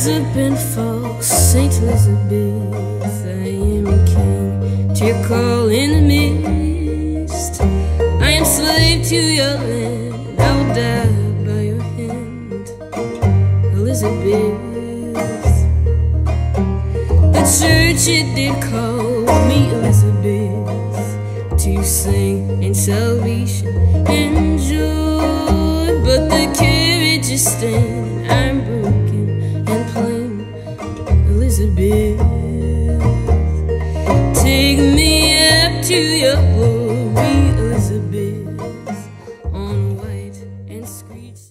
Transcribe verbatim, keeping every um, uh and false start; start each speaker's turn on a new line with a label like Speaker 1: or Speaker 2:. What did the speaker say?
Speaker 1: rise up and fall, Saint Elizabeth. I am king to your call in the mist. I am slave to your land, I will die by your hand, Elizabeth. The church it did call me Elizabeth to sing in salvation and joy, but the carriage is standing, I'm broken and plain, Elizabeth. Take me up to your glory, Elizabeth.